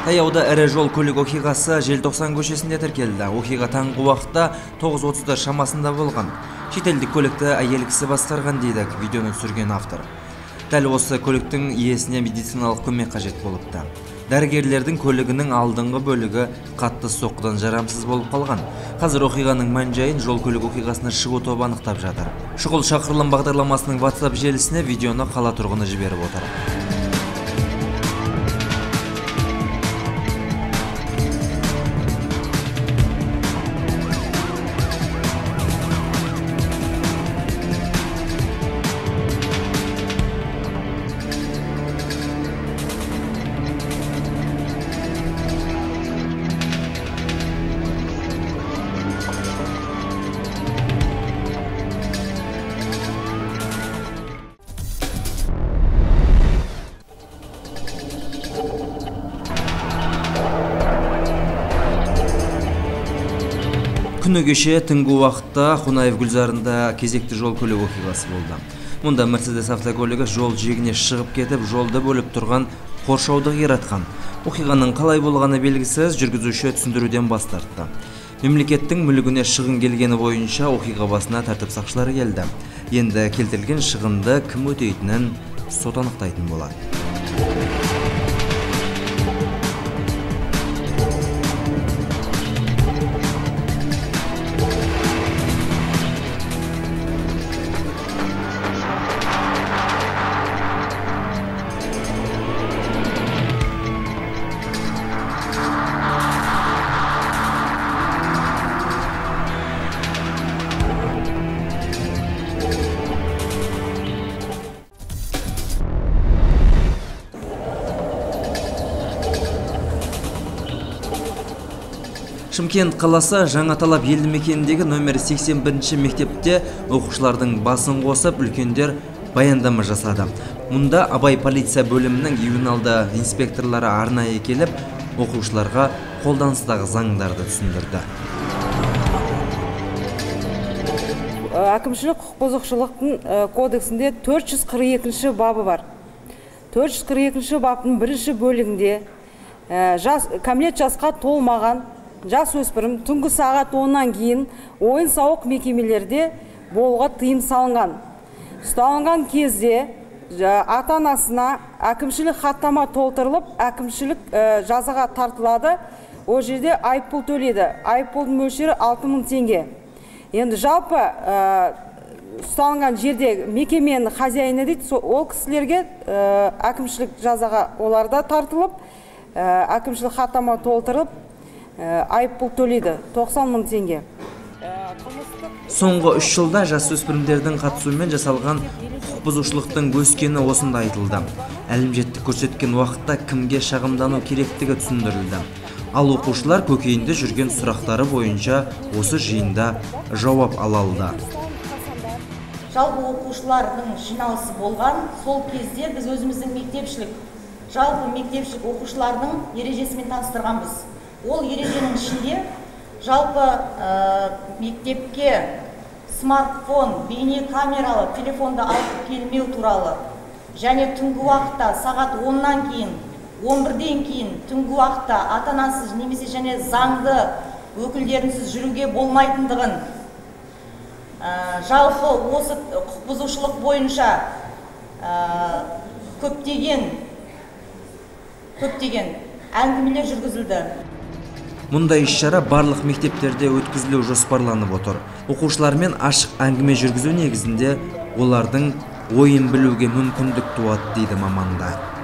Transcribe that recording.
Таяуда ірі жол көлік оқиғасы Желтоқсан көшесінде тіркелді. Оқиға таңғы уақытта 9:30 шамасында болған. Шетелдік көлікті әйел кісі басқарған дейді видеоны түсірген автор. Дәл осы көліктің иесіне медициналық көмек қажет болыпты. Дәрігерлердің көлігінің алдыңғы бөлігі қатты соққыдан жарамсыз болып қалған. Қазір оқиғаның мән-жайын жол көлік оқиғасына шығу тобы анықтап жатыр. Шұғыл шақырылым бағдарламасының WhatsApp желісіне видеоны қала тұрғыны жіберіп отыр. Күні кеше түнгі уақытта Қонаев гүлзарында кезекті жол көлік оқиғасы болды. Мұнда Мерседес автокөлігі жол жиегіне шығып кетіп, жолды бөліп тұрған қоршауды қиратқан. Оқиғаның қалай болғаны белгісіз, жүргізуші түсіндіруден бас тартты. Мемлекеттің мүлігіне шығын келгені бойынша оқиға басына тәртіп сақшылары келді. Енді келтірілген шығынды кім өтейтінін сот анықтайтын болады. Шымкент қаласы Жаңаталап елді мекеніндегі номер 81 мектепте оқушылардың басын қосып, үлкендер баяндама жасады. Мұнда Абай полиция бөлімінің ювеналды инспекторлары арнайы келіп, оқушыларға қолданыстағы заңдарды түсіндірді. Әкімшілік құқық бұзушылықтың кодексінде 442 бабы бар. 442 баптың бірінші бөлігінде кәмелет жасқа толмаған жасөспірім түнгі сағат 10-нан кейін ойын-сауық мекемелерде болуға тыйым салынған. Ұсталынған кезде ата-анасына әкімшілік хаттама толтырылып, әкімшілік жазаға тартылады. Ол жерде айыппұл төледі. Айыппұлдың мөлшері 6000 теңге. Енді жалпы ұсталынған жерде мекеменің хозяйыны дейді, ол кісілерге әкімшілік жазаға оларда тартылып, әкімшілік хаттама толтырып, айыппұл төлейді 90 000 теңге. Соңғы 3 жылда жасөспірімдердің қатысуымен жасалған құқық бұзушылықтың өскені осында айтылды. Әлімжеттік көрсеткен уақытта кімге шағымдану керектігі түсіндірілді. Ал оқушылар көкейінде жүрген сұрақтары бойынша осы жиында жауап ала алды. Жалпы оқушылардың жиналысы болған, сол кезде біз өзіміздің жалпы мектепшілік оқушылардың ережесімен таныстырғанбыз. Ол ереженің ішінде жалпы мектепке смартфон, бейне камералы телефонды алып келмеу туралы және түнгі уақытта сағат 10-нан кейін, 11-ден кейін түнгі уақытта ата-анасыз немесе және заңды өкілдерінсіз жүруге болмайтындығын, жалпы осы құқық бұзушылық бойынша көптеген әңгімелер жүргізілді. Мұндай іс-шара барлық мектептерде өткізілу жоспарланып отыр. Оқушылармен ашық әңгіме жүргізу негізінде олардың ойын білуге мүмкіндік туады дейді мамандар.